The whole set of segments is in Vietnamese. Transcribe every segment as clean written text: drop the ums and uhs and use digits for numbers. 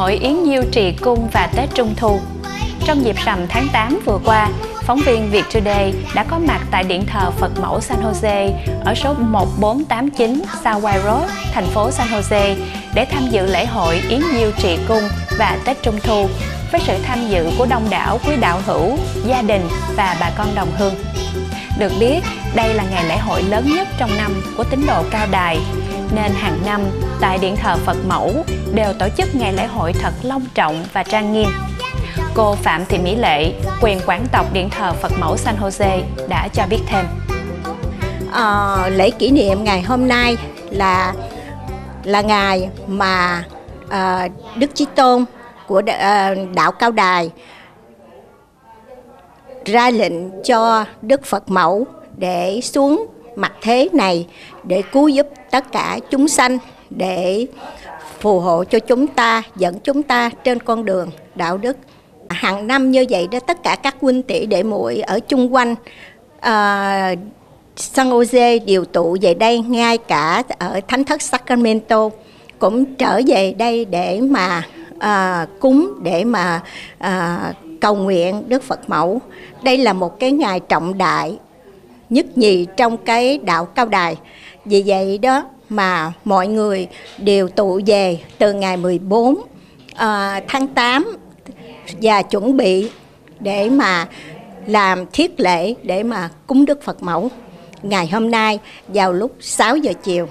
hội Yến Diêu Trì Cung và Tết Trung Thu. Trong dịp rằm tháng 8 vừa qua, phóng viên Việt Today đã có mặt tại điện thờ Phật mẫu San Jose ở số 1489 Southway Road, thành phố San Jose để tham dự lễ hội Yến Diêu Trì Cung và Tết Trung Thu với sự tham dự của đông đảo quý đạo hữu, gia đình và bà con đồng hương. Được biết, đây là ngày lễ hội lớn nhất trong năm của tín đồ Cao Đài, nên hàng năm tại điện thờ Phật mẫu đều tổ chức ngày lễ hội thật long trọng và trang nghiêm. Cô Phạm Thị Mỹ Lệ, quyền quản tộc điện thờ Phật mẫu San Jose đã cho biết thêm. Lễ kỷ niệm ngày hôm nay là ngày mà Đức Chí Tôn của đạo Cao Đài ra lệnh cho Đức Phật mẫu để xuống mặt thế này để cứu giúp tất cả chúng sanh, để phù hộ cho chúng ta, dẫn chúng ta trên con đường đạo đức. Hàng năm như vậy đó, tất cả các huynh tỷ đệ muội ở chung quanh San Jose đều tụ về đây, ngay cả ở Thánh thất Sacramento cũng trở về đây để mà cúng, để mà cầu nguyện Đức Phật mẫu. Đây là một cái ngày trọng đại nhất nhì trong cái đạo Cao Đài. Vì vậy đó mà mọi người đều tụ về từ ngày 14 tháng 8 và chuẩn bị để mà làm thiết lễ để mà cúng Đức Phật mẫu ngày hôm nay vào lúc 6 giờ chiều.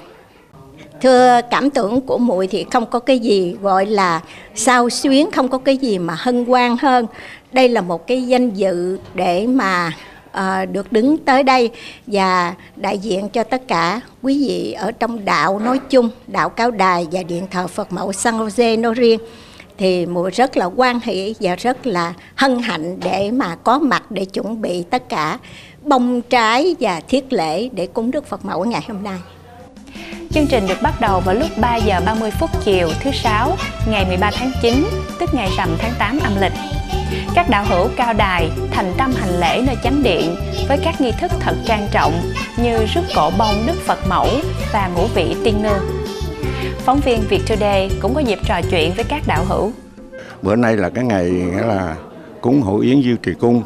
Thưa, cảm tưởng của muội thì không có cái gì gọi là xao xuyến, không có cái gì mà hân hoan hơn. Đây là một cái danh dự để mà được đứng tới đây và đại diện cho tất cả quý vị ở trong đạo nói chung, đạo Cao Đài và điện thờ Phật mẫu San Jose nói riêng, thì muội rất là hoan hỷ và rất là hân hạnh để mà có mặt để chuẩn bị tất cả bông trái và thiết lễ để cúng Đức Phật mẫu ngày hôm nay. Chương trình được bắt đầu vào lúc 3 giờ 30 phút chiều thứ Sáu, ngày 13 tháng 9, tức ngày rằm tháng 8 âm lịch. Các đạo hữu Cao Đài thành tâm hành lễ nơi chánh điện với các nghi thức thật trang trọng như rước cộ bông Đức Phật mẫu và ngũ vị tiên nương. Phóng viên Việt Today cũng có dịp trò chuyện với các đạo hữu. Bữa nay là cái ngày nghĩa là cúng hội Yến Diêu Trì Cung,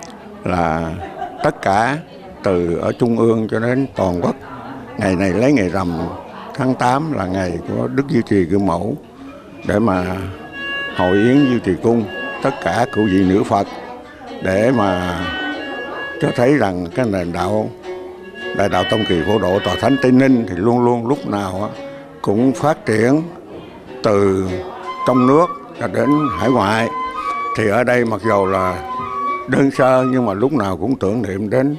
là tất cả từ ở trung ương cho đến toàn quốc. Ngày này lấy ngày rằm tháng 8 là ngày của Đức Diêu Trì Cư Mẫu để mà hội Yến Diêu Trì Cung tất cả cụ vị nữ Phật, để mà cho thấy rằng cái nền đạo Đại đạo Tông Kỳ Phổ Độ Tòa Thánh Tây Ninh thì luôn luôn lúc nào cũng phát triển từ trong nước cho đến hải ngoại. Thì ở đây mặc dù là đơn sơ nhưng mà lúc nào cũng tưởng niệm đến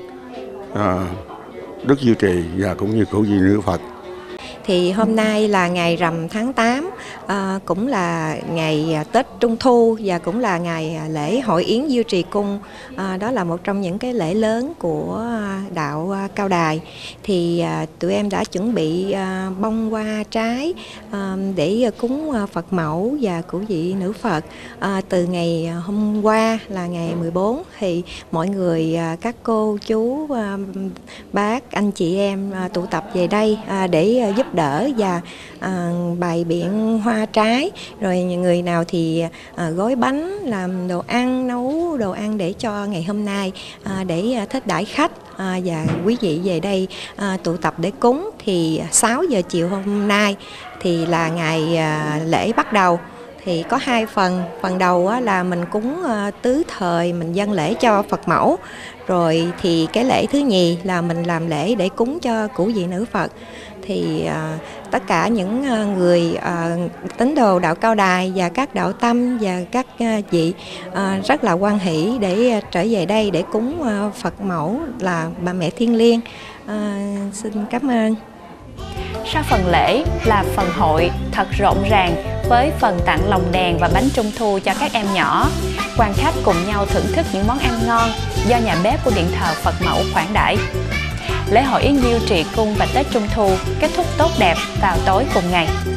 Đức Diêu Trì và cũng như cụ vị nữ Phật. Thì hôm nay là ngày rằm tháng 8, cũng là ngày Tết Trung Thu và cũng là ngày lễ hội Yến Diêu Trì Cung. Đó là một trong những cái lễ lớn của đạo Cao Đài. Thì tụi em đã chuẩn bị bông hoa trái để cúng Phật mẫu và cụ vị nữ Phật. Từ ngày hôm qua là ngày 14 thì mọi người, các cô, chú, bác, anh chị em tụ tập về đây để giúp đỡ và bày biện hoa trái, rồi người nào thì gói bánh, làm đồ ăn, nấu đồ ăn để cho ngày hôm nay để thích đãi khách và quý vị về đây tụ tập để cúng. Thì 6 giờ chiều hôm nay thì là ngày lễ bắt đầu. Thì có hai phần đầu là mình cúng tứ thời, mình dâng lễ cho Phật mẫu. Rồi thì cái lễ thứ nhì là mình làm lễ để cúng cho cụ vị nữ Phật. Thì tất cả những người tín đồ đạo Cao Đài và các đạo tâm và các vị rất là hoan hỷ để trở về đây để cúng Phật mẫu là bà mẹ thiêng liêng. Xin cảm ơn. Sau phần lễ là phần hội thật rộn ràng với phần tặng lồng đèn và bánh trung thu cho các em nhỏ. Quan khách cùng nhau thưởng thức những món ăn ngon do nhà bếp của điện thờ Phật mẫu khoản đãi. Lễ hội Yến Diêu Trì Cung và Tết Trung Thu kết thúc tốt đẹp vào tối cùng ngày.